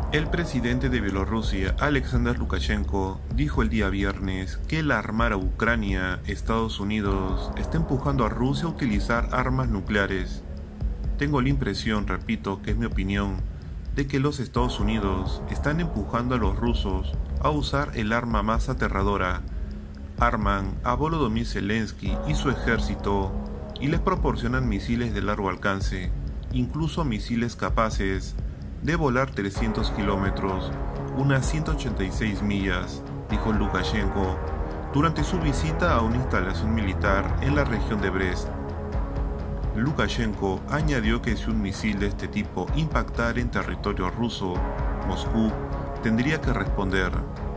El presidente de Bielorrusia, Alexander Lukashenko, dijo el día viernes que el armar a Ucrania, Estados Unidos, está empujando a Rusia a utilizar armas nucleares. Tengo la impresión, repito, que es mi opinión, de que los Estados Unidos están empujando a los rusos a usar el arma más aterradora. Arman a Volodymyr Zelensky y su ejército y les proporcionan misiles de largo alcance, incluso misiles capaces de volar 300 kilómetros, unas 186 millas, dijo Lukashenko durante su visita a una instalación militar en la región de Brest. Lukashenko añadió que si un misil de este tipo impactara en territorio ruso, Moscú tendría que responder.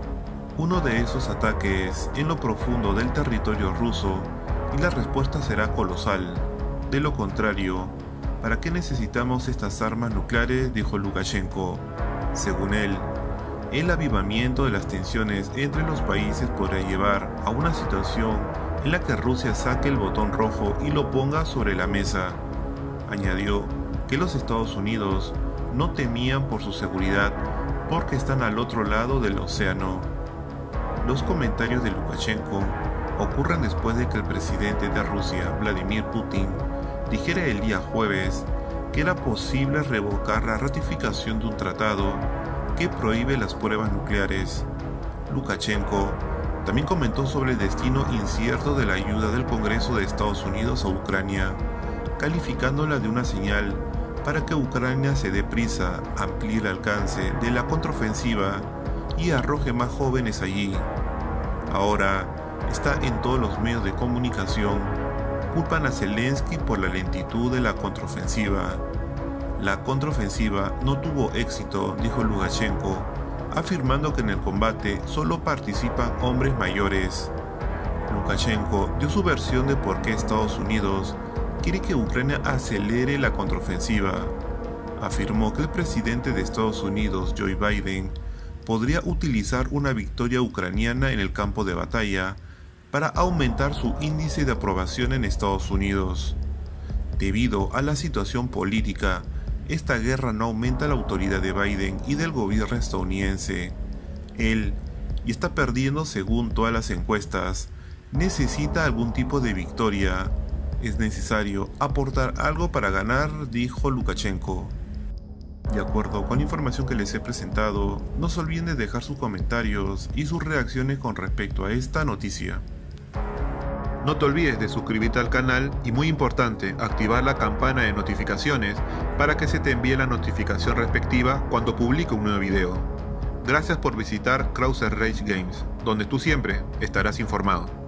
Uno de esos ataques en lo profundo del territorio ruso y la respuesta será colosal. De lo contrario, ¿para qué necesitamos estas armas nucleares?, dijo Lukashenko. Según él, el avivamiento de las tensiones entre los países podría llevar a una situación en la que Rusia saque el botón rojo y lo ponga sobre la mesa. Añadió que los Estados Unidos no temían por su seguridad porque están al otro lado del océano. Los comentarios de Lukashenko ocurren después de que el presidente de Rusia, Vladimir Putin, dijera el día jueves que era posible revocar la ratificación de un tratado que prohíbe las pruebas nucleares. Lukashenko también comentó sobre el destino incierto de la ayuda del Congreso de Estados Unidos a Ucrania, calificándola de una señal para que Ucrania se dé prisa, amplíe el alcance de la contraofensiva y arroje más jóvenes allí. Ahora está en todos los medios de comunicación. Culpan a Zelensky por la lentitud de la contraofensiva. La contraofensiva no tuvo éxito, dijo Lukashenko, afirmando que en el combate solo participan hombres mayores. Lukashenko dio su versión de por qué Estados Unidos quiere que Ucrania acelere la contraofensiva. Afirmó que el presidente de Estados Unidos, Joe Biden, podría utilizar una victoria ucraniana en el campo de batalla para aumentar su índice de aprobación en Estados Unidos. Debido a la situación política, esta guerra no aumenta la autoridad de Biden y del gobierno estadounidense. Él, y está perdiendo según todas las encuestas, necesita algún tipo de victoria. Es necesario aportar algo para ganar, dijo Lukashenko. De acuerdo con la información que les he presentado, no se olviden de dejar sus comentarios y sus reacciones con respecto a esta noticia. No te olvides de suscribirte al canal y, muy importante, activar la campana de notificaciones para que se te envíe la notificación respectiva cuando publique un nuevo video. Gracias por visitar Krauser Rage Games, donde tú siempre estarás informado.